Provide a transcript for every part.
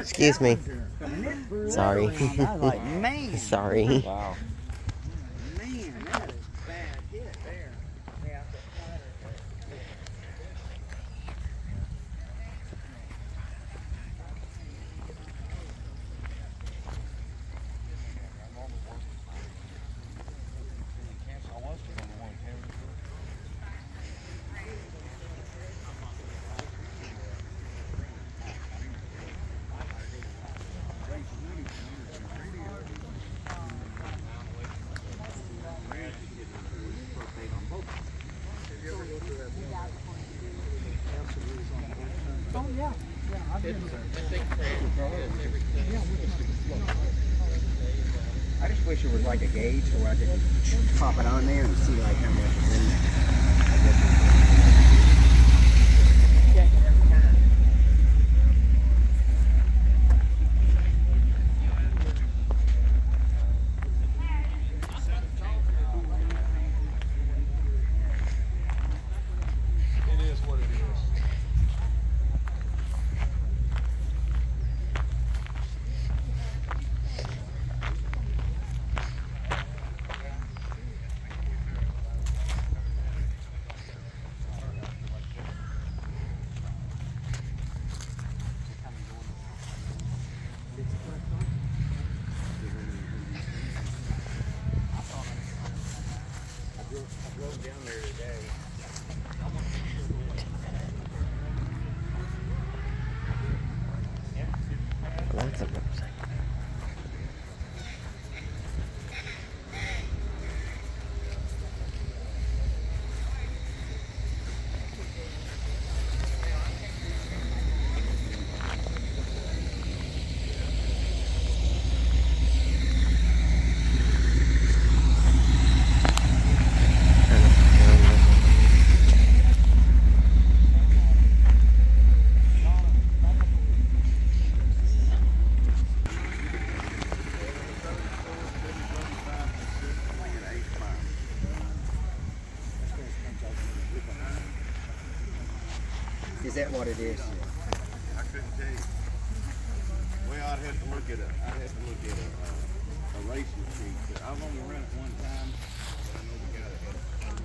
Excuse me. Sorry. I was like, man. Sorry. Wow. Man, that is bad hit there. Yeah. Oh yeah, yeah. I've been I just wish it was like a gauge where I could pop it on there and see like how much is in there. It is what it is. I drove down there today. That's a motorcycle. Is that what it is? I couldn't tell you. Well, I'd have to look at a racing sheet. But I've only run it one time. But I know the guy that had it.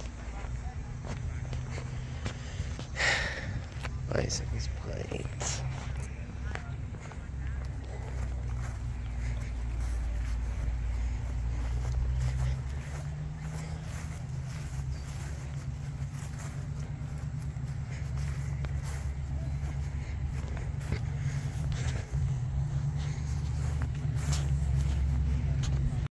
License plates.